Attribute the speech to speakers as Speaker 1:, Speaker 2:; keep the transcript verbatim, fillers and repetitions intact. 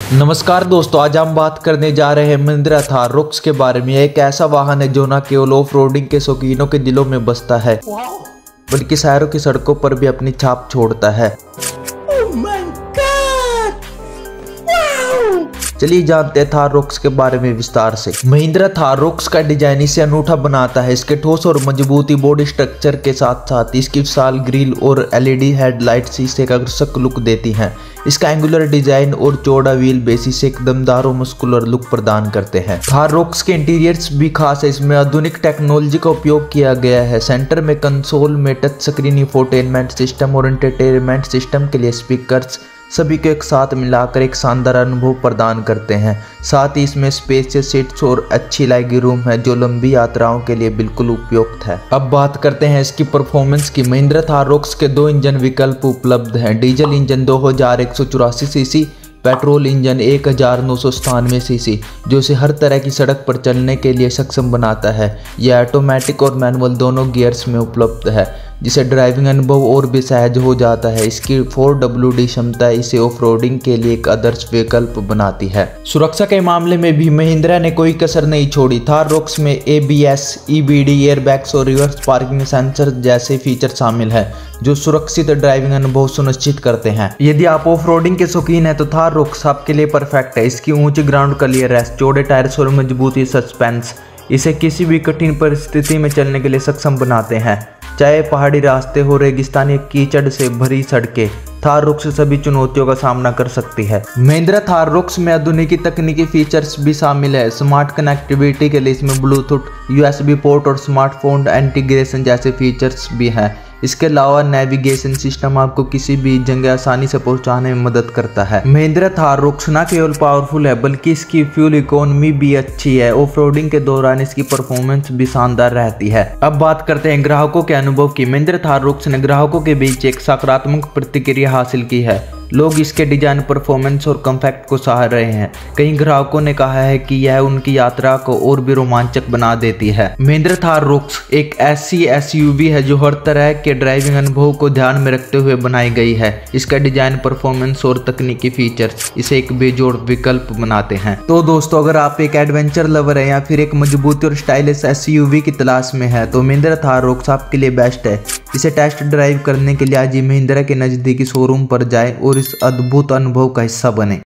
Speaker 1: नमस्कार दोस्तों, आज हम बात करने जा रहे हैं महिंद्रा थार रोक्स के बारे में। एक ऐसा वाहन है जो न केवल ऑफ रोडिंग के शौकीनों के दिलों में बसता है बल्कि शहरों की सड़कों पर भी अपनी छाप छोड़ता है। चलिए जानते हैं थार रोक्स के बारे में विस्तार से। महिंद्रा थार रोक्स का डिजाइन इसे अनूठा बनाता है। इसके ठोस और मजबूती बॉडी स्ट्रक्चर के साथ साथ इसकी विशाल ग्रिल और एलईडी हेडलाइट्स इसे एक आकर्षक लुक देती हैं। इसका एंगुलर डिजाइन और चौड़ा व्हील बेस इसे एक दमदार और मस्कुलर लुक प्रदान करते हैं। थार रोक्स के इंटीरियर्स भी खास है। इसमें आधुनिक टेक्नोलॉजी का उपयोग किया गया है। सेंटर में कंसोल में टच स्क्रीन, इंफोटेनमेंट सिस्टम और एंटरटेनमेंट सिस्टम के लिए स्पीकर्स सभी को एक साथ मिलाकर एक शानदार अनुभव प्रदान करते हैं। साथ ही इसमें स्पेशियस सीट्स और अच्छी लेग रूम है जो लंबी यात्राओं के लिए बिल्कुल उपयुक्त है। अब बात करते हैं इसकी परफॉर्मेंस की। महिंद्रा थार रोक्स के दो इंजन विकल्प उपलब्ध हैं। डीजल इंजन दो हज़ार एक सौ चौरासी सीसी, पेट्रोल इंजन एक हज़ार नौ सौ सतानवे सीसी, जो इसे हर तरह की सड़क पर चलने के लिए सक्षम बनाता है। यह ऑटोमेटिक और मैनुअल दोनों गियर्स में उपलब्ध है, जिसे ड्राइविंग अनुभव और भी सहज हो जाता है। इसकी फोर डब्ल्यू डी क्षमता इसे ऑफ रोडिंग के लिए एक आदर्श विकल्प बनाती है। सुरक्षा के मामले में भी महिंद्रा ने कोई कसर नहीं छोड़ी। थार रोक्स में A B S, E B D, airbags और रिवर्स पार्किंग सेंसर जैसे फीचर शामिल है जो सुरक्षित ड्राइविंग अनुभव सुनिश्चित करते हैं। यदि आप ऑफ रोडिंग के शौकीन हैं तो थार रोक्स आपके लिए परफेक्ट है। इसकी ऊंची ग्राउंड क्लियरेंस, चौड़े टायर्स और मजबूती सस्पेंस इसे किसी भी कठिन परिस्थिति में चलने के लिए सक्षम बनाते हैं। चाहे पहाड़ी रास्ते हो, रेगिस्तानी कीचड़ से भरी सड़कें, थार रोक्स सभी चुनौतियों का सामना कर सकती है। महिंद्रा थार रोक्स में आधुनिक तकनीकी फीचर्स भी शामिल है। स्मार्ट कनेक्टिविटी के लिए इसमें Bluetooth, U S B port और स्मार्टफोन इंटीग्रेशन जैसे फीचर्स भी हैं। इसके अलावा नेविगेशन सिस्टम आपको किसी भी जगह आसानी से पहुंचाने में मदद करता है। महिंद्रा थार रोक्स न केवल पावरफुल है बल्कि इसकी फ्यूल इकोनॉमी भी अच्छी है। ऑफ रोडिंग के दौरान इसकी परफॉर्मेंस भी शानदार रहती है। अब बात करते हैं ग्राहकों के अनुभव की। महिंद्रा थार रोक्स ने ग्राहकों के बीच एक सकारात्मक प्रतिक्रिया हासिल की है। लोग इसके डिजाइन, परफॉर्मेंस और कंफर्ट को सराह रहे हैं। कई ग्राहकों ने कहा है कि यह उनकी यात्रा को और भी रोमांचक बना देती है। महिंद्रा थार रोक्स एक ऐसी एसयूवी है जो हर तरह के ड्राइविंग अनुभव को ध्यान में रखते हुए बनाई गई है। इसका डिजाइन, परफॉर्मेंस और तकनीकी फीचर्स इसे एक बेजोड़ विकल्प बनाते हैं। तो दोस्तों, अगर आप एक एडवेंचर लवर है या फिर एक मजबूत और स्टाइलिश एसयूवी की तलाश में है तो महिंद्रा थार रोक्स आपके लिए बेस्ट है। इसे टेस्ट ड्राइव करने के लिए आज ही महिंद्रा के नजदीकी शोरूम पर जाएं और इस अद्भुत अनुभव का हिस्सा बने।